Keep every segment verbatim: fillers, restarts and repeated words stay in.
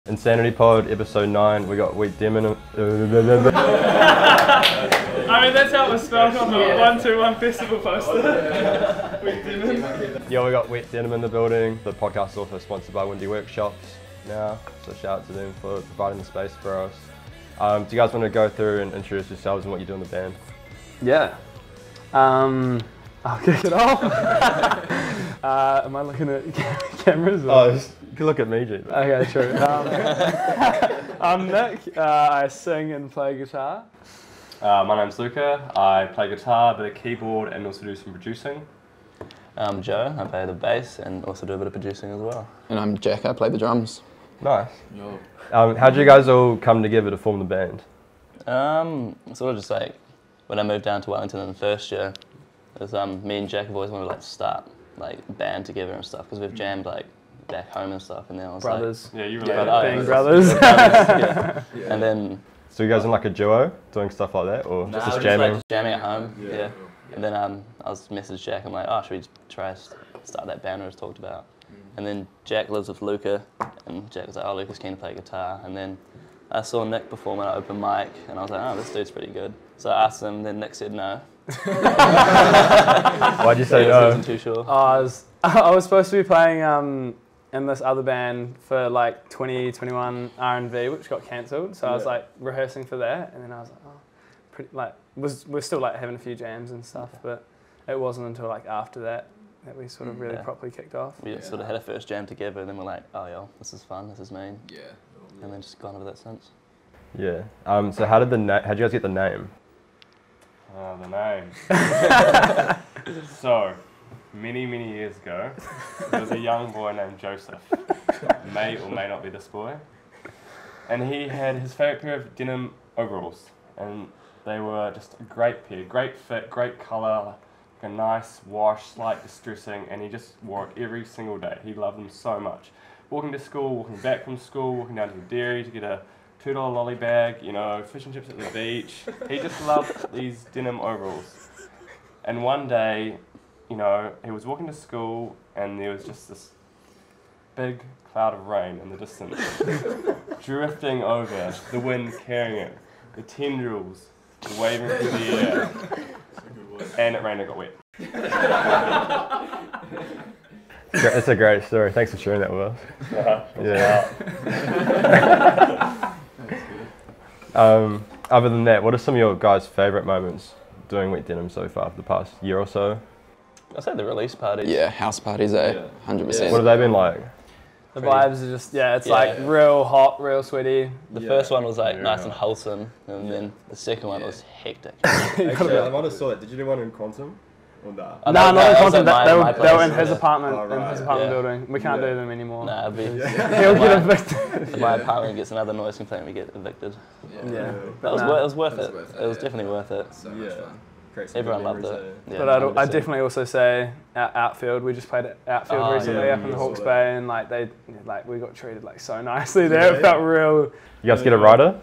Insanity Pod, episode nine, we got Wet Denim. I mean, that's how it was spelled on the one two one festival poster. Wet Denim. Yeah, we got Wet Denim in the building. The podcast is also sponsored by Windy Workshops now, so shout out to them for providing the space for us. Um, do you guys want to go through and introduce yourselves and what you do in the band? Yeah. Um, I'll kick it off. uh, am I looking at cameras? Or? Oh, just, you can look at me, G. Okay, true. Um, I'm Nick. Uh, I sing and play guitar. Uh, my name's Luca. I play guitar, a bit of keyboard, and also do some producing. I'm Joe. I play the bass and also do a bit of producing as well. And I'm Jack. I play the drums. Nice. Um, how did you guys all come together to form the band? Um, sort of just like when I moved down to Wellington in the first year, it was, um, me and Jack have always wanted to like start like band together and stuff because we've jammed like back home and stuff, and then I was brothers. like, yeah, you were yeah, like, being brothers. yeah. Yeah. And then So you guys in like a duo doing stuff like that, or nah, just just jamming? like just jamming at home. Yeah. Yeah. yeah. And then um, I was messaged Jack. I'm like, oh, should we try start that band we just talked about? And then Jack lives with Luca, and Jack was like, oh, Luca's keen to play guitar. And then I saw Nick perform at an open mic, and I was like, oh, this dude's pretty good. So I asked him, then Nick said no. Why'd you say I no? wasn't too sure. Oh, I was I was supposed to be playing um, in this other band for like twenty twenty-one R and V, which got cancelled. So I was Yeah. like rehearsing for that, and then I was like, oh, pretty like was we're still like having a few jams and stuff, but it wasn't until like after that that we sort of really Yeah. properly kicked off. We Yeah. sort of had a first jam together, and then we're like, oh, yo, this is fun, this is mean. Yeah. And then just gone over that since. Yeah. Um, so how did the na- how did you guys get the name? Oh, the name. So, many, many years ago, there was a young boy named Joseph. May or may not be this boy. And he had his favourite pair of denim overalls. And they were just a great pair, great fit, great colour, like a nice wash, slight distressing, and he just wore it every single day. He loved them so much. Walking to school, walking back from school, walking down to the dairy to get a two dollar lolly bag, you know, fish and chips at the beach. He just loved these denim overalls. And one day, you know, he was walking to school and there was just this big cloud of rain in the distance, drifting over, the wind carrying it, the tendrils waving through the air, and it rained and got wet. It's a great story. Thanks for sharing that with us. Uh-huh. Yeah. um, other than that, what are some of your guys' favourite moments doing Wet Denim so far for the past year or so? I'd say the release parties. Yeah, house parties, eh? one hundred percent. What have they been like? The vibes are just yeah, it's Yeah. like real hot, real sweaty. The Yeah. first one was like Yeah. nice and wholesome, and then the second one Yeah. was hectic. Actually, I might have saw that. Did you do one in Quantum? Or that? Oh, No, no, not that in was Quantum. at They, my- they, my were, they were in place, his yeah. apartment, Oh, in right. his apartment Yeah. building. We can't Yeah. do them anymore. Nah, it'd be, He'll get evicted. if my apartment gets another noise complaint, we get evicted. Yeah. That was, Nah. wor- it was worth It was it. worth it, It was yeah. definitely worth it. So much fun. Everyone loved it. Yeah, But I'd, one hundred I'd percent. definitely also say out, outfield. We just played at outfield Oh, recently yeah, up in yeah, Hawke's saw Bay, and like they, like we got treated like so nicely there. It felt real. You guys get a rider?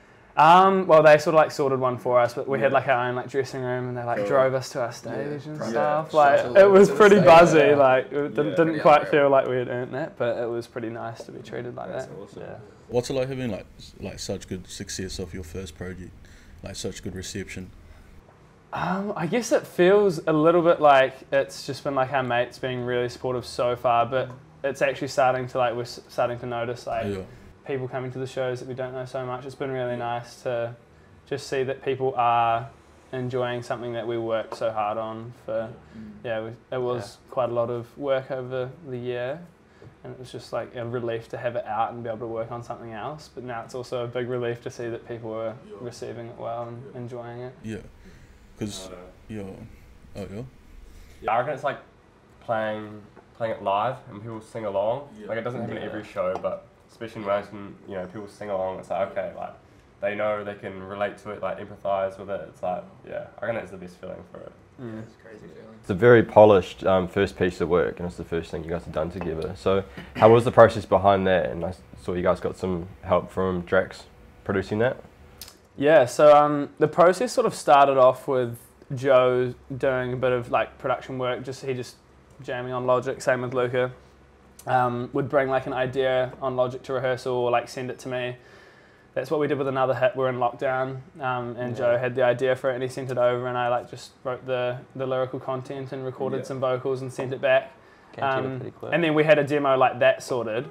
Um, well, they sort of like sorted one for us, but we had like our own like dressing room, and they like drove us to our stage and Yeah. stuff. Yeah. Like Shuttle it was to the pretty stage, buzzy. yeah. Like it didn't, Yeah. didn't Pretty quite unreal. feel like we had earned that, but it was pretty nice to be treated like that. awesome. Yeah. What's it like having like like such good success of your first project, like such good reception? Um, I guess it feels a little bit like it's just been like our mates being really supportive so far, but it's actually starting to like we're s- starting to notice like Yeah. people coming to the shows that we don't know so much. It's been really nice to just see that people are enjoying something that we worked so hard on for. Yeah, we, it was quite a lot of work over the year, and it was just like a relief to have it out and be able to work on something else. But now it's also a big relief to see that people are receiving it well and enjoying it. Yeah, because yeah, oh yeah, Yeah, I reckon it's like playing playing it live and people sing along. Like it doesn't happen at every show, but especially in Wellington, you know, people sing along. It's like okay, like they know they can relate to it, like empathise with it. It's like yeah, I reckon it's the best feeling for it. It's crazy feeling. It's a very polished um, first piece of work, and it's the first thing you guys have done together. So, how was the process behind that? And I saw you guys got some help from Drax producing that. Yeah, so um, the process sort of started off with Joe doing a bit of like production work. Just he just jamming on Logic. Same with Luca. um, would bring like an idea on Logic to rehearsal or like send it to me. That's what we did with Another Hit. We're in lockdown, um, and yeah. Joe had the idea for it, and he sent it over, and I like just wrote the, the lyrical content and recorded yeah. some vocals and sent it back. Um, pretty quick. And then we had a demo like that sorted,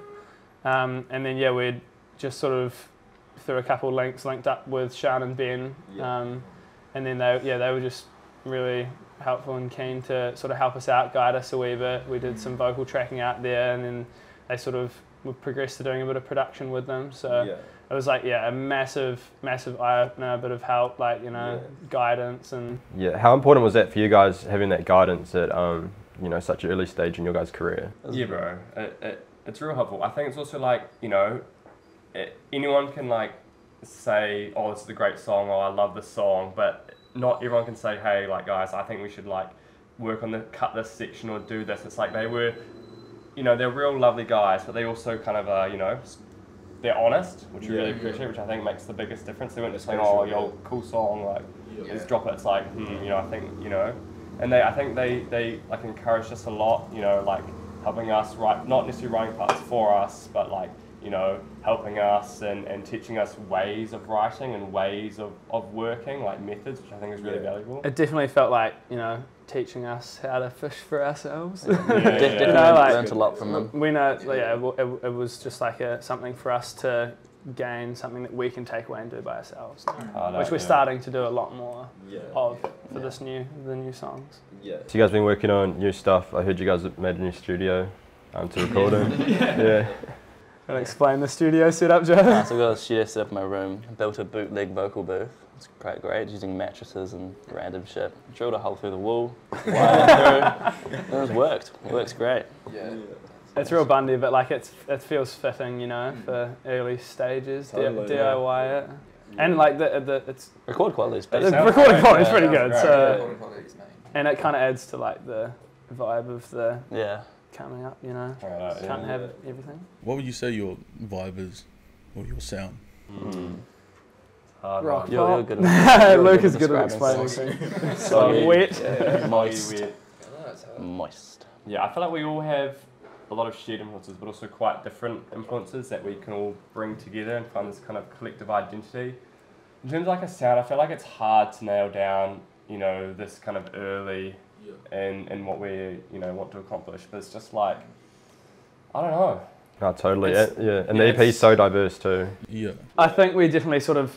um, and then yeah, we'd just sort of through a couple of links linked up with Sean and Ben, yeah. um, and then they yeah they were just really helpful and keen to sort of help us out, guide us a wee bit. We did some vocal tracking out there, and then they sort of we progressed to doing a bit of production with them. So. Yeah. It was like, yeah, a massive, massive eye-opener, a bit of help, like, you know, yeah. guidance and... Yeah, how important was that for you guys, having that guidance at, um, you know, such an early stage in your guys' career? Yeah, bro, it, it, it's real helpful. I think it's also like, you know, it, anyone can like say, oh, this is a great song, or I love this song, but not everyone can say, hey, like, guys, I think we should like work on the, cut this section or do this. It's like they were, you know, they're real lovely guys, but they also kind of, uh, you know, they're honest, which we yeah, really appreciate, yeah. which I think makes the biggest difference. They weren't just saying, oh, yo, cool song, like, yeah. just drop it. It's like, hmm, you know, I think, you know, and they, I think they, they like encouraged us a lot, you know, like helping us write, not necessarily writing parts for us, but like, you know, helping us and, and teaching us ways of writing and ways of, of working, like methods, which I think is really yeah. valuable. It definitely felt like, you know, teaching us how to fish for ourselves. Yeah, yeah, yeah. Definitely you know, like, learned a lot from them. We know, yeah, it, it, it was just like a, something for us to gain, something that we can take away and do by ourselves, oh, no, which we're yeah. starting to do a lot more yeah. of for yeah. this new, the new songs. Yeah. So you guys been working on new stuff. I heard you guys have made a new studio um, to record in. yeah. yeah. Can I explain the studio setup, Joe? Uh, so I've got a studio set up in my room, built a bootleg vocal booth. It's quite great, using mattresses and random shit. Drilled a hole through the wall, wired through, and it's worked. It works great. Yeah. It's real bundy, but like it's it feels fitting, you know, for early stages. Totally, D I Y yeah. it, and like the the it's record quality is pretty. The recording quality is pretty good. So, and it kind of adds to like the vibe of the yeah coming up, you know. Right, Can't yeah. have everything. What would you say your vibe is, or your sound? Mm. Hard rock you're, you're good at Luke is good at explaining things. So wet, yeah. moist, wet. moist. Yeah, I feel like we all have a lot of shared influences, but also quite different influences that we can all bring together and find this kind of collective identity. In terms of like a sound, I feel like it's hard to nail down, you know, this kind of early yeah. in, in what we, you know, want to accomplish. But it's just like, I don't know. No, totally. It's, yeah, and yeah, the E P is so diverse too. Yeah. I think we definitely sort of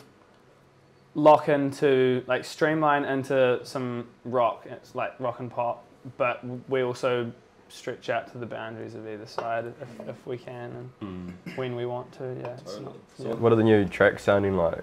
lock into, like, streamline into some rock. It's like rock and pop, but we also stretch out to the boundaries of either side if, if we can and mm. when we want to. Yeah. It's not, yeah. What are the new tracks sounding like?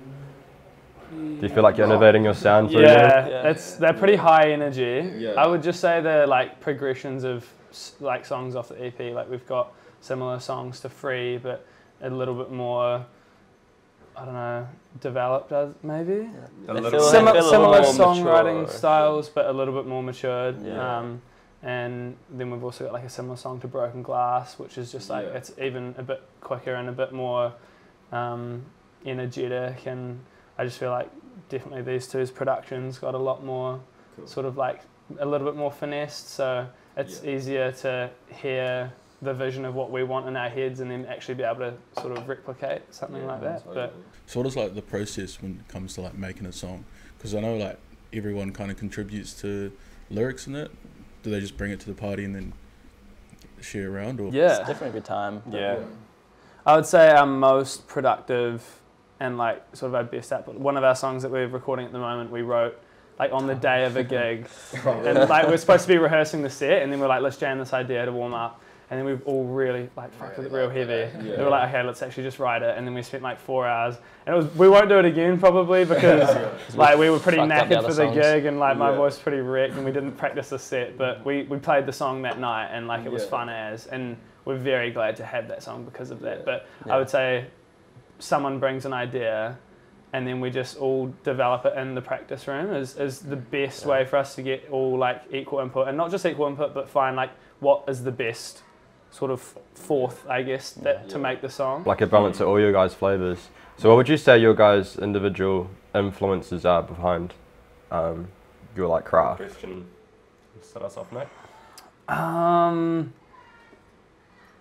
Do you feel like you're innovating your sound? Yeah, yeah, it's they're pretty high energy. Yeah. I would just say they're like progressions of like songs off the E P. Like we've got similar songs to Free, but a little bit more, I don't know, developed as maybe. Yeah. A Simi similar songwriting mature. styles, but a little bit more matured. Yeah. Um, and then we've also got like a similar song to Broken Glass, which is just like, yeah. it's even a bit quicker and a bit more um, energetic. And I just feel like definitely these two's productions got a lot more cool. sort of like a little bit more finessed. So it's yeah. easier to hear the vision of what we want in our heads and then actually be able to sort of replicate something yeah, like that. Totally. But so what is like the process when it comes to like making a song? Because I know like everyone kind of contributes to lyrics in it. Do they just bring it to the party and then share around? Or yeah, it's definitely a good time. Yeah. yeah, I would say our most productive and like sort of our best output. One of our songs that we're recording at the moment, we wrote like on the day of a gig, and like we're supposed to be rehearsing the set, and then we're like, let's jam this idea to warm up. And then we've all really like fucked with it real heavy. Yeah. We were like, okay, let's actually just write it. And then we spent like four hours. And it was we won't do it again probably because like we were pretty knackered the for the songs. gig and like my yeah. voice was pretty wrecked and we didn't practice the set. But we, we played the song that night and like it was yeah. fun as. And we're very glad to have that song because of that. Yeah. But yeah. I would say someone brings an idea and then we just all develop it in the practice room is, is the best yeah. way for us to get all like equal input. And not just equal input, but find like what is the best sort of fourth, I guess, that, yeah. to make the song. Like a balance of all your guys' flavours. So what would you say your guys' individual influences are behind um, your like craft? Question. Start us off, Nick. Um,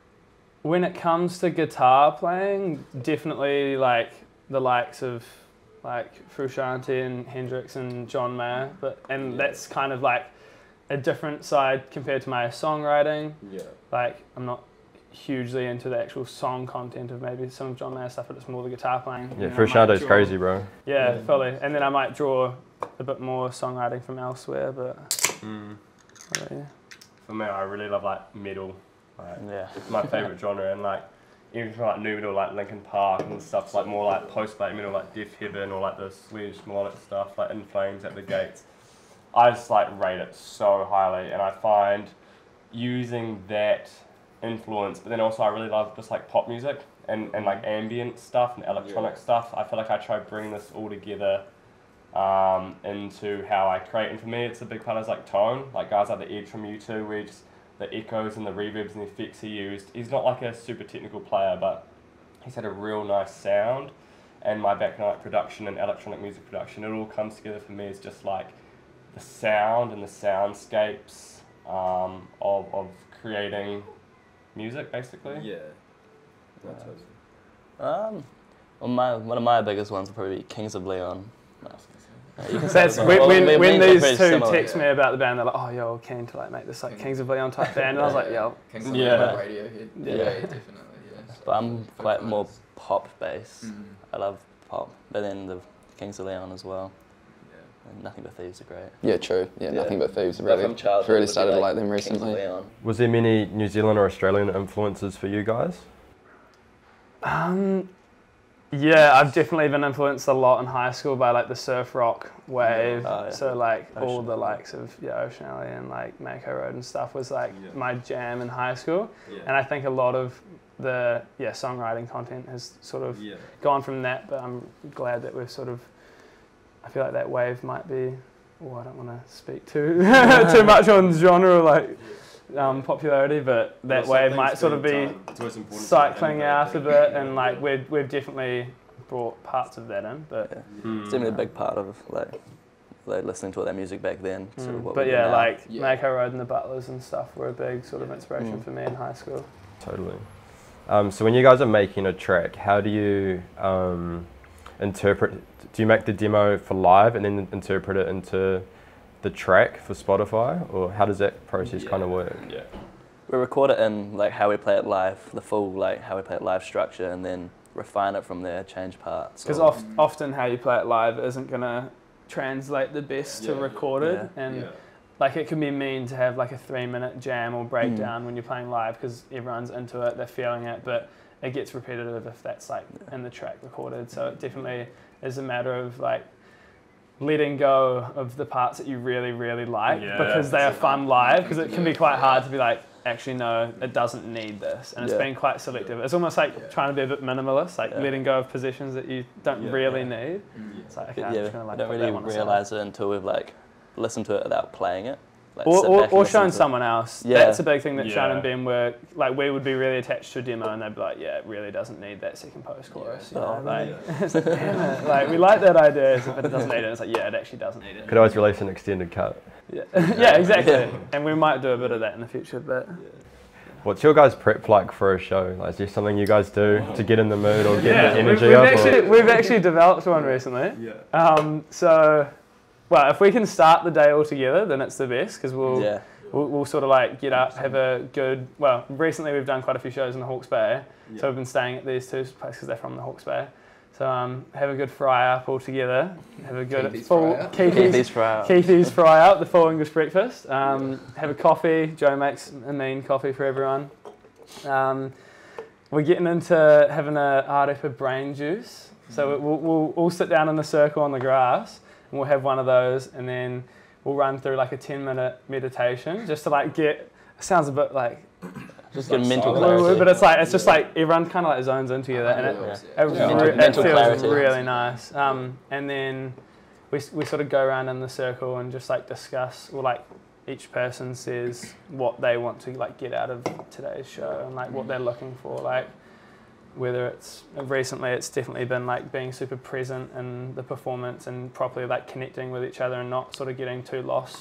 when it comes to guitar playing, definitely like the likes of like Frusciante and Hendrix and John Mayer, but and yeah. that's kind of like a different side compared to my songwriting. Yeah. Like I'm not hugely into the actual song content of maybe some of John Mayer's stuff, but it's more the guitar playing. Yeah, Frusciante's crazy, bro. Yeah, yeah, fully. And then I might draw a bit more songwriting from elsewhere, but mm. but yeah. For me, I really love like metal. Like, yeah. It's my favourite genre, and like even from like new metal, like Linkin Park and stuff, like more like post-black metal, like Death Heaven, or like the Swedish melodic stuff, like In Flames, At the Gates. I just like rate it so highly, and I find using that influence, but then also I really love just like pop music and, and like ambient stuff and electronic yeah. stuff. I feel like I try to bring this all together um, into how I create, and for me it's a big part of like tone. Like guys like the Ed from U two, where just the echoes and the reverbs and the effects he used. He's not like a super technical player, but he's had a real nice sound. And my background like production and electronic music production, it all comes together for me as just like the sound and the soundscapes um, of, of creating music, basically. Yeah. Uh, um, well, my one of my biggest ones would probably be Kings of Leon. No. Uh, you can say That's well, when, well, when, we, when we these two similar. text me about the band, they're like, "Oh, yo, keen to like make this like Kings of Leon type band," and I was like, "Yo, Kings of yeah. Leon, Radiohead, yeah, Yeah. yeah, definitely, yeah. But I'm quite more pop based. Mm. I love pop, but then the Kings of Leon as well. And Nothing But Thieves are great. Yeah, true. Yeah, Yeah. Nothing But Thieves. But Really, from childhood, really would be started to like like them Kings of recently. Leon. Was there many New Zealand or Australian influences for you guys? Um, yeah, I've definitely been influenced a lot in high school by like the surf rock wave. Oh, yeah. So like Ocean all the Alley. likes of yeah, Ocean Alley and like Mako Road and stuff was like Yeah. my jam in high school. Yeah. And I think a lot of the yeah songwriting content has sort of Yeah. gone from that. But I'm glad that we've sort of. I feel like that wave might be. Oh, I don't want to speak too too much on genre or like um, popularity, but that wave might sort of be cycling out a bit, and like we've we've definitely brought parts of that in. But Yeah. Mm. It's definitely a big part of like, like listening to all that music back then. Sort of mm, what but we do yeah, now. like Yeah. Mako Road and the Butlers and stuff were a big sort of inspiration Mm. for me in high school. Totally. Um, so when you guys are making a track, how do you um, interpret? Do you make the demo for live and then interpret it into the track for Spotify, or how does that process Yeah. kind of work? Yeah. we record it in like how we play it live, the full like how we play it live structure, and then refine it from there, change parts. Because or- oft, often how you play it live isn't gonna translate the best to Yeah. recorded, Yeah. and like it can be mean to have like a three minute jam or breakdown when you're playing live because everyone's into it, they're feeling it, but it gets repetitive if that's like in the track recorded. So it definitely is a matter of like letting go of the parts that you really, really like Yeah. because they are fun live, because it can be quite hard to be like, actually no, it doesn't need this, and it's Yeah. been quite selective. It's almost like Yeah. trying to be a bit minimalist, like Yeah. letting go of positions that you don't Yeah. really need. Mm. It's like, But okay, I'm yeah, just gonna we like don't put really that one aside. realise it until we've like listened to it without playing it. Like, Or, sit or, back and or listen shown to it. someone else. Yeah. That's a big thing that Yeah. Sean and Ben were, like we would be really attached to a demo and they'd be like, yeah, it really doesn't need that second post chorus. Yeah. You know? Oh, like, it's like, damn it. Like, we like that idea, but it doesn't need it. It's like, yeah, it actually doesn't need it. Could always release an extended cut. Yeah, yeah exactly. Yeah. And we might do a bit of that in the future, but What's your guys' prep like for a show? Like, is there something you guys do to get in the mood or get yeah, the we've, energy we've, up? actually, or? we've actually developed one recently. Yeah. Um, so, well, if we can start the day all together, then it's the best, because we'll, Yeah. we'll we'll sort of like get up, have a good. Well, recently we've done quite a few shows in the Hawke's Bay, so we've been staying at these two places because they're from the Hawke's Bay. So um, have a good fry up all together. Have a good Keithy's full fry up. Keithy's, Keithy's fry up. Keithy's fry up, the full English breakfast. Um, have a coffee. Joe makes a mean coffee for everyone. Um, we're getting into having a arepa brain juice. So we'll, we'll all sit down in a circle on the grass and we'll have one of those, and then we'll run through like a ten minute meditation just to like get, it sounds a bit like, Just get mental woo-woo, clarity. but it's like, it's just like everyone kind of like zones in together, and it, Yeah. it, Yeah. re- Mental- it mental feels clarity. really nice. Um, and then we, we sort of go around in the circle and just like discuss, or like each person says what they want to like get out of today's show and like what they're looking for. Like whether it's recently, it's definitely been like being super present in the performance and properly like connecting with each other and not sort of getting too lost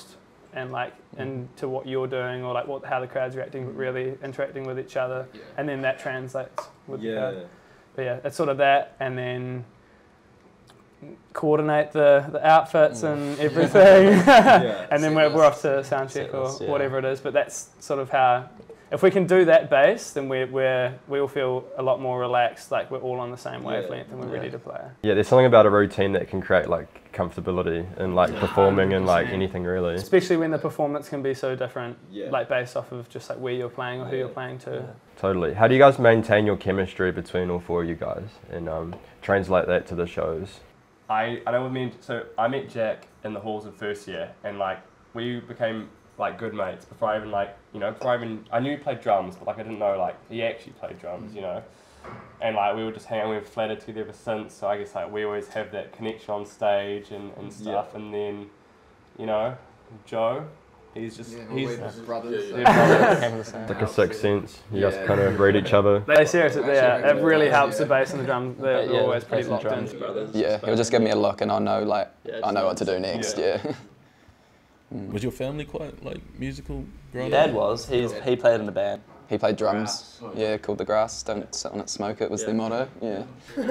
and like into what you're doing or like what how the crowd's reacting, but really interacting with each other, Yeah. and then that translates with the Yeah. crowd. But yeah, it's sort of that, and then coordinate the, the outfits and everything, and then we're, we're off to sound check or Set lists, yeah. whatever it is. But that's sort of how. If we can do that base, then we're, we're, we all feel a lot more relaxed, like we're all on the same wavelength and we're ready to play. Yeah, there's something about a routine that can create like comfortability in like performing and like anything really. Especially when the performance can be so different, Yeah. like based off of just like where you're playing or who you're playing to. Totally. How do you guys maintain your chemistry between all four of you guys and um, translate that to the shows? I, I know with me, so I met Jack in the halls of first year, and like we became like good mates before I even like, you know, before I even, I knew he played drums, but like I didn't know like he actually played drums, you know, and like we would just hang out, we've flattered together ever since, so I guess like we always have that connection on stage and, and stuff, yeah. And then, you know, Joe, he's just, Yeah, he's, we're brothers. they're brothers. It's like a sixth sense. You guys Yeah. kind of read each other. They seriously, Actually, yeah, I it really yeah. helps the bass and the drum. They're, Yeah, they're always pretty bass and locked in. drums. Yeah, he'll just give me a look and I know like Yeah, I know what to do next. Yeah. Yeah. Was your family quite like musical growing Dad up? was. He's he played in the band. He played drums. Yeah, called the grass. Don't sit on it, smoke it was the motto. Yeah.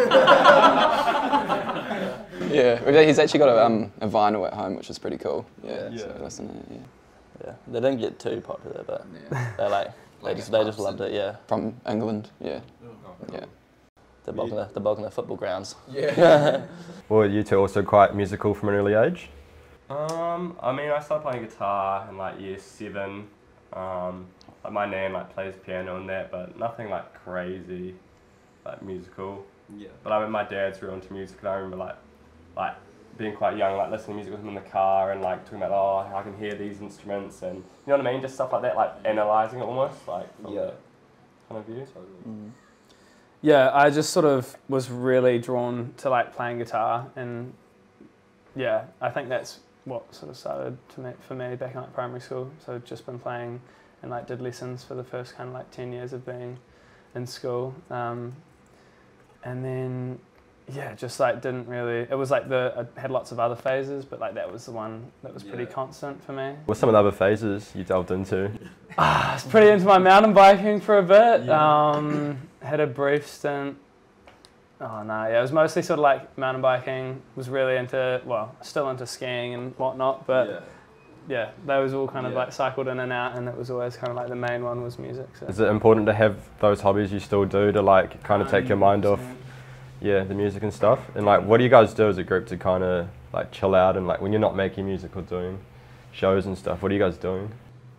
Yeah. Well, he's actually got a, um, a vinyl at home, which is pretty cool. Yeah. So listen to it. Yeah. Yeah, they didn't get too popular, but Yeah. they like they Like just a they just pub loved it. Yeah, From England. Yeah. Yeah. the bulk of the, the bulk of the football grounds. Yeah. Were you two also quite musical from an early age? Um, I mean, I started playing guitar in like year seven. Um, like my nan like plays piano and that, but nothing like crazy, like musical. Yeah. But I mean, my dad's real into music, and I remember like, like being quite young, like listening to music with him in the car, and like talking about, oh, I can hear these instruments, and you know what I mean, just stuff like that, like analysing it almost, like from Yeah. that kind of view. Mm. Yeah, I just sort of was really drawn to like playing guitar, and yeah, I think that's what sort of started to make for me back in like primary school. So I've just been playing and like did lessons for the first kind of like ten years of being in school, um, and then yeah, just like didn't really. It was like the I had lots of other phases, but like that was the one that was pretty Yeah. constant for me. What's some of the other phases you delved into? I was pretty into my mountain biking for a bit. Um, had a brief stint. Oh no, yeah, it was mostly sort of like mountain biking. Was really into, well, still into skiing and whatnot, but yeah, those all kind of Yeah. like cycled in and out, and it was always kind of like the main one was music. So. Is it important to have those hobbies you still do to like kind of take your mind off, yeah, the music and stuff? And like, what do you guys do as a group to kind of like chill out and like when you're not making music or doing shows and stuff? What are you guys doing?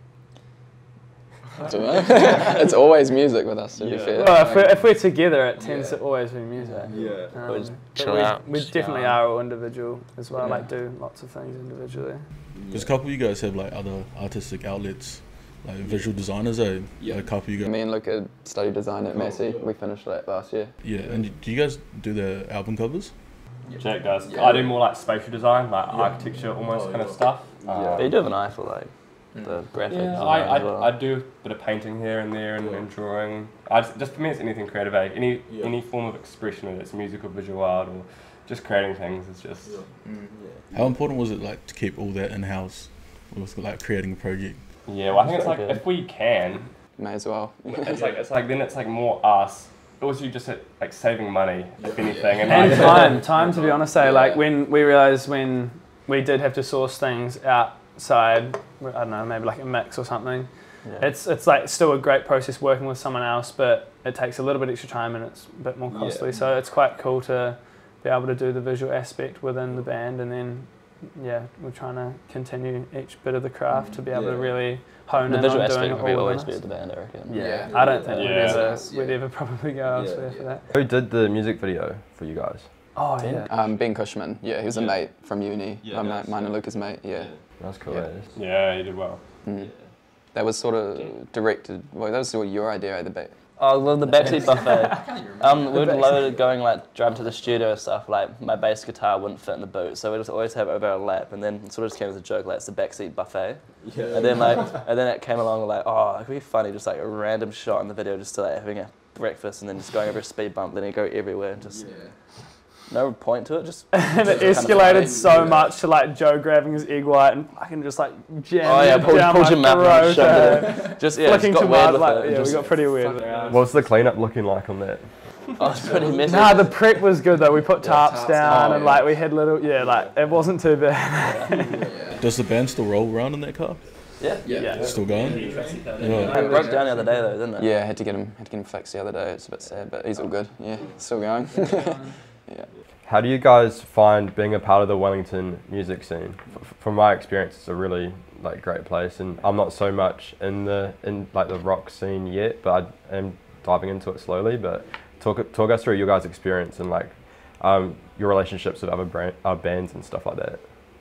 I don't know. It's always music with us, to be fair. Well, if we're, if we're together, it tends to always be music. Yeah. Um, Or just but chill we, out, we just definitely chill are all individual as well. Yeah. Like do lots of things individually. Because a couple of you guys have like other artistic outlets, like visual designers. Eh? Yeah. Like a couple of you guys. Me and Luca studied design at Massey. We finished that last year. Yeah. And do you guys do the album covers? Jack does. Yeah. I do more like spatial design, like architecture almost kind of stuff. But you do have an eye for like the graphic Yeah, design I, as well. I, I do a bit of painting here and there and, and drawing. I just, just for me, it's anything creative. Eh? Any any form of expression, whether it's music or visual art or just creating things, is just. Mm. How important was it like to keep all that in house, with like creating a project? Yeah, well, I think it's like Okay. if we can, May as well. it's like it's like then it's like more us. Also, just uh, like saving money, if anything, and, And like, time, time to be honest, eh? Like Yeah. when we realised when we did have to source things outside, I don't know, maybe like a mix or something. Yeah. It's it's like still a great process working with someone else, but it takes a little bit extra time and it's a bit more costly. So it's quite cool to be able to do the visual aspect within the band, and then yeah, we're trying to continue each bit of the craft to be able to really hone the in visual on doing aspect it will be all always within be us. at the band, I reckon. Yeah, Yeah. I don't think Yeah. we'd ever Yeah. we'd ever probably go elsewhere for that. Who did the music video for you guys? Oh Ben? yeah. Um, Ben Cushman. Yeah, he was a Yeah. mate from uni. Yeah, um, nice. mine and Luca's mate. Yeah. That's cool. Yeah. eh? yeah, you did well. Mm. That was sort of directed. Well, that was sort of your idea at the back. Oh, well, the backseat buffet. Um, we'd The load it going like drum to the studio and stuff. Like my bass guitar wouldn't fit in the boot, so we just always have it over our lap. And then it sort of just came as a joke, like it's the backseat buffet. Yeah. And then like, and then it came along like, oh, it could be funny, just like a random shot in the video, just to like having a breakfast and then just going over a speed bump, letting it go everywhere, and just no point to it. Just and it just escalated kind of so much to like Joe grabbing his egg white and fucking just like jamming Oh yeah, it pulled, down pulled my your mouth and throat, shoved uh, it in. Just yeah, just flicking got to weird mud, with like, it. and yeah, we just, got pretty weird with it. What's the cleanup looking like on that? oh, it's pretty messy. Nah, the prep was good though. We put Yeah, tarps tarps down down, and yeah. like we had little, yeah, like it wasn't too bad. Yeah. Does the band still roll around in that car? yeah. Yeah. Yeah. Still going? It Yeah. broke down the other day though, didn't it? Yeah, had to get him had to get him fixed the other day. It's a bit sad, but he's all good. Yeah, still going. Yeah. How do you guys find being a part of the Wellington music scene? F- from my experience, it's a really like great place, and I'm not so much in the in like the rock scene yet, but I am diving into it slowly. But talk talk us through your guys' experience and like um, your relationships with other brand, uh, bands and stuff like that.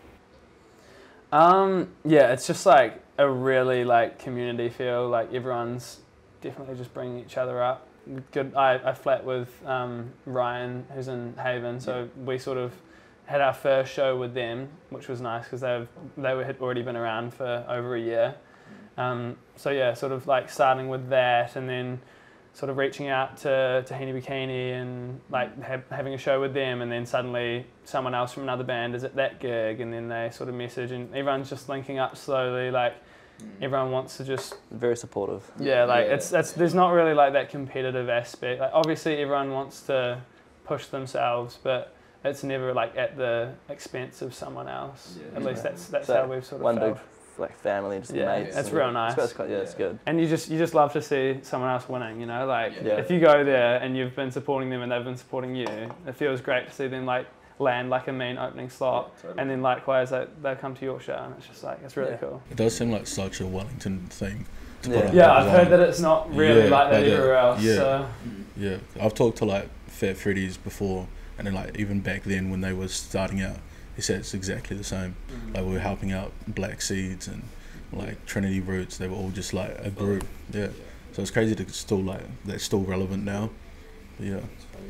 Um, yeah, it's just like a really like community feel. Like everyone's definitely just bringing each other up. Good. I, I flat with um, Ryan, who's in Haven, so we sort of had our first show with them, which was nice because they they were, had already been around for over a year. Um, so yeah, sort of like starting with that, and then sort of reaching out to Tahini Bikini and like ha- having a show with them, and then suddenly someone else from another band is at that gig, and then they sort of message, and everyone's just linking up slowly. Like everyone wants to just Very supportive. yeah, like Yeah. it's that's there's not really like that competitive aspect. Like obviously everyone wants to push themselves, but it's never like at the expense of someone else. Yeah. At least that's that's So how we've sort of one felt. big like family, just Yeah, mates. that's and- real nice. It's, quite- yeah, it's good. And you just you just love to see someone else winning, you know. Like Yeah. if you go there and you've been supporting them and they've been supporting you, it feels great to see them like land like a mean opening slot, and then likewise like, they come to your show, and it's just like it's really Yeah. cool. It does seem like such a Wellington thing. To Yeah. put on Yeah, that I've heard line. that it's not really Yeah, like that like that. everywhere else. Yeah. So. Yeah, I've talked to like Fat Freddy's before, and then like even back then when they were starting out, he said it's exactly the same. Like we were helping out Black Seeds and like Trinity Roots. They were all just like a group. Yeah, so it's crazy to still like that's still relevant now. But yeah.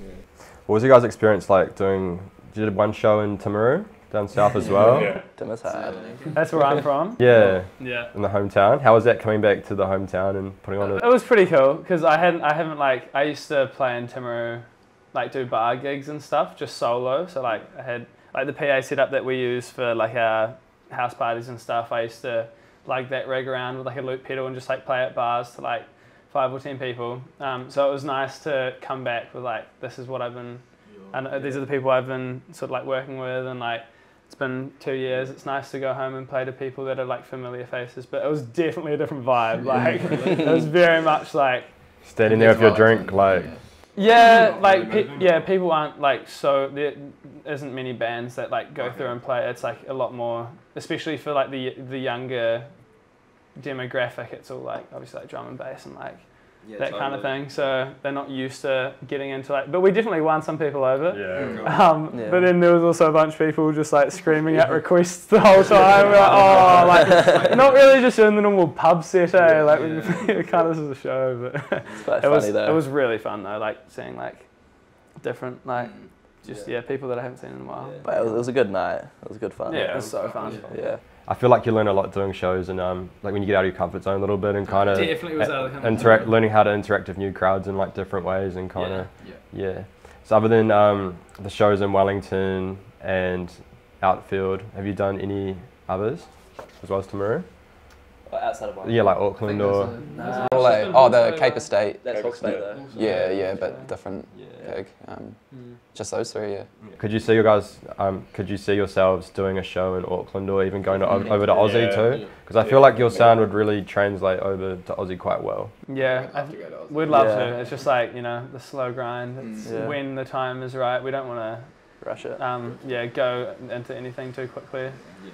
What was your guys' experience like doing? You did one show in Timaru down south as well. Yeah. Tim is hard. That's where I'm from. Yeah, Yeah. in the hometown. How was that coming back to the hometown and putting on It a? was pretty cool because I hadn't, I haven't like, I used to play in Timaru, like do bar gigs and stuff, just solo. So like I had like the P A setup that we use for like our house parties and stuff. I used to like that rig around with like a loop pedal and just like play at bars to like five or ten people. Um, so it was nice to come back with like, this is what I've been, and uh, these are the people I've been sort of like working with, and like it's been two years. It's nice to go home and play to people that are like familiar faces, but it was definitely a different vibe. Like it was very much like, Standing there with your drink, like yeah, like pe- yeah, people aren't like so. There isn't many bands that like go through and play. It's like a lot more, especially for like the the younger demographic. It's all like obviously like drum and bass and like that kind of thing. So they're not used to getting into like. But we definitely won some people over. yeah. Um, Yeah. But then there was also a bunch of people just like screaming out requests the whole time. We're like, oh, like not really just in the normal pub set, eh? Like we kind of this is a show, but It's quite it funny was though. it was really fun though. Like seeing like different like just yeah, people that I haven't seen in a while. But it was, it was a good night. It was good fun. Yeah, it was so fun. Yeah. I feel like you learn a lot doing shows and um, like when you get out of your comfort zone a little bit and kind of Definitely was out of the comfort interact, zone. learning how to interact with new crowds in like different ways and kind of Yeah. yeah. So other than um, the shows in Wellington and Outfield, have you done any others as well as Timaru? Outside of one. Yeah, like Auckland or All like, oh, the Cape Estate. That's Hawke's Bay though. Yeah, yeah, but different Yeah. gig. Um, just those three, yeah. could you see you guys? Um, could you see yourselves doing a show in Auckland or even going to, over to Aussie Yeah. too? Because I feel like your sound would really translate over to Aussie quite well. Yeah, I th- we'd love Yeah. to. It's just like you know the slow grind. It's Yeah. when the time is right. We don't want Rush it. to um, yeah go into anything too quickly.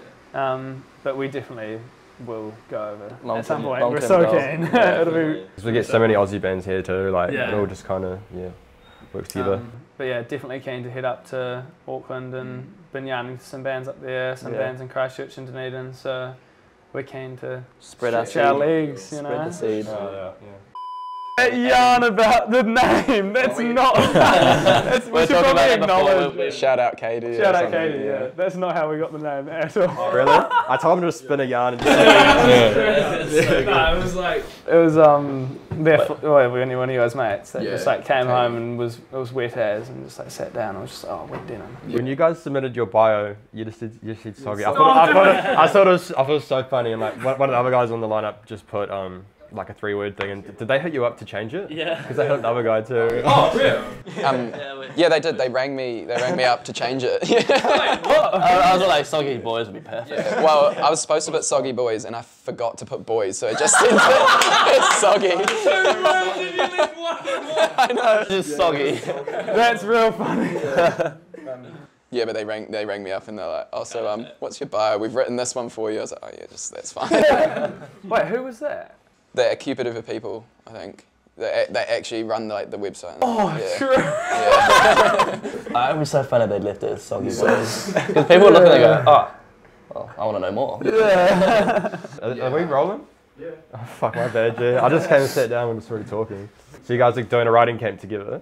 Um, but we definitely will go over Long at some term- point. long We're term so goals. keen. Yeah. It'll be. Because we get so many Aussie bands here too. Like Yeah. it all just kind of yeah works together. Um, but yeah, definitely keen to head up to Auckland and been yarning to some bands up there, some Yeah. bands in Christchurch and Dunedin. So we're keen to Spread our stretch our seed. legs, you Spread know. the seed. Oh, yeah, yeah. That yarn about the name, that's not, that's, we We're should talking probably about that before, acknowledge. we- Shout out Katie. or Shout out something, Katie, yeah. That's not how we got the name at all. Really? I told him to spin a yarn and just No, it was like It was um their f- well, one of you guys mates that Yeah, just like came Katie. home and was it was wet as and just like sat down and was just oh wet denim. When you guys submitted your bio, you just did, you just said soggy. I thought, I thought, it, I thought it was, I thought it was so funny, and like one one of the other guys on the lineup just put um like a three word thing. And did they hit you up to change it? Yeah. Because they hit the other guy too. oh really? Um, yeah, they did. They rang me. They rang me up to change it. I, I was like, soggy boys would be perfect. Well, I was supposed to put soggy boys, and I forgot to put boys, so it just said it's soggy. I know. Just soggy. That's real funny. Yeah, but they rang. They rang me up, and they're like, "Oh, so um, what's your bio? We've written this one for you." I was like, "Oh yeah, just that's fine." Wait, who was that? They're Cuba Dupa people, I think. They, they actually run like the website. Oh, yeah. true. Yeah. It was so funny they'd left it as soggy boys. Because people would look and they go, oh, well, I want to know more. Are, are we rolling? Yeah. Oh, fuck, my bad, yeah. I just came and sat down and was already talking. So you guys are doing a riding camp together?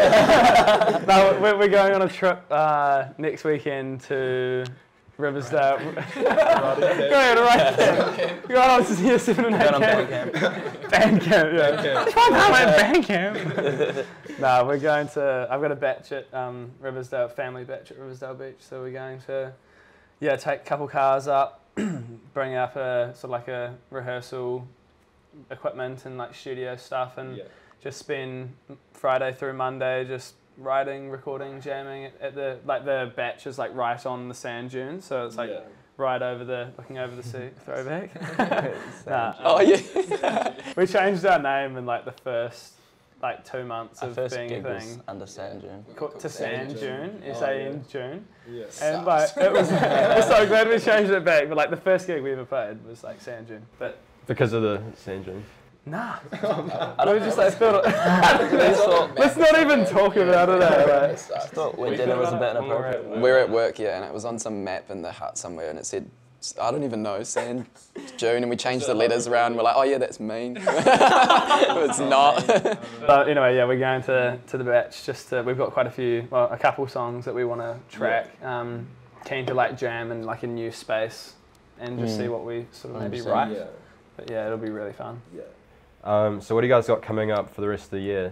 No, we're, we're going on a trip uh, next weekend to Riversdale. Going on a riding camp. We're going on to year seven and eight Going on band camp. camp. Band camp, yeah. That's why I'm at band camp. No, we're going to, I've got a batch at um, Riversdale, family batch at Riversdale Beach, so we're going to, yeah, take a couple cars up, bring up a, sort of like a rehearsal equipment and like studio stuff, and Yeah. just spend Friday through Monday just writing, recording, jamming at, at the, like the batch is like right on the sand dunes, so it's like Yeah. right over the, looking over the sea, throwback. Nah, Oh yeah. we changed our name in like the first like two months Our of first being a gig was thing. under Sand Dune. Co- to Sand Dune, S A N June. Yeah. And like, it was, we're so glad we changed it back, but like the first gig we ever played was like Sand Dune. But Because of the sand dunes. nah. I was just like, felt We just thought, let's not even talk about it. eh, like. just thought Wet Denim was a bit inappropriate. We were at work, yeah, and it was on some map in the hut somewhere, and it said, I don't even know, Sand June, and we changed the letters around. We're like, oh yeah, that's mean. It's not. But anyway, yeah, we're going to, to the batch. Just to, we've got quite a few, well, a couple songs that we want to track. Um, keen to like jam in like a new space and just Mm. see what we sort of maybe one hundred write. percent. But yeah, it'll be really fun. Um, so what do you guys got coming up for the rest of the year?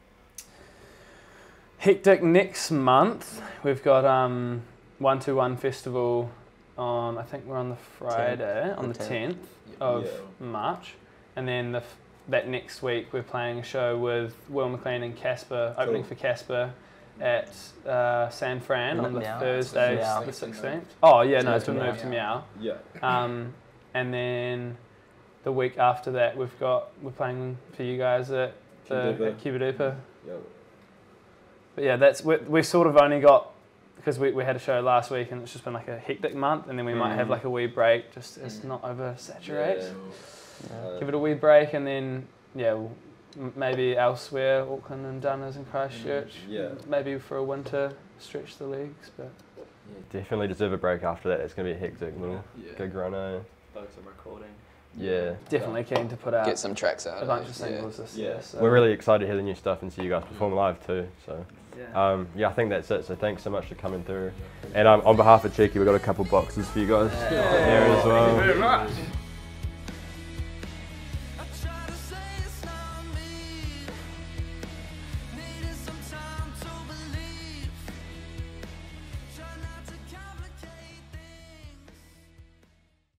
Hectic next month. We've got um, one two one Festival on, I think we're on the Friday, on the The tenth tenth. of March. And then the, f- that next week we're playing a show with Will McLean and Casper, opening for Casper at uh, San Fran Not on the Meow. Thursday, Meow. the sixteenth. Oh yeah, no, it's moved been to moved to Meow. Yeah. Um, and then the week after that we've got, we're playing for you guys at, the, Cuba Dupa. at Cuba Dupa. But yeah, that's we we sort of only got, because we, we had a show last week and it's just been like a hectic month, and then we might have like a wee break just as not oversaturate. Give it a wee break, and then yeah, we'll, m- maybe elsewhere, Auckland and Dunners and Christchurch. Yeah. Maybe for a winter, stretch the legs. But Definitely deserve a break after that. It's going to be a hectic little gig run, eh? Folks are recording. Yeah. definitely keen to put out Get some tracks out. a bunch eh? of singles this Yeah. year. So. We're really excited to hear the new stuff and see you guys perform live too. So yeah. um, yeah, I think that's it. So thanks so much for coming through. And um, on behalf of Cheeky, we've got a couple boxes for you guys there as well. very much.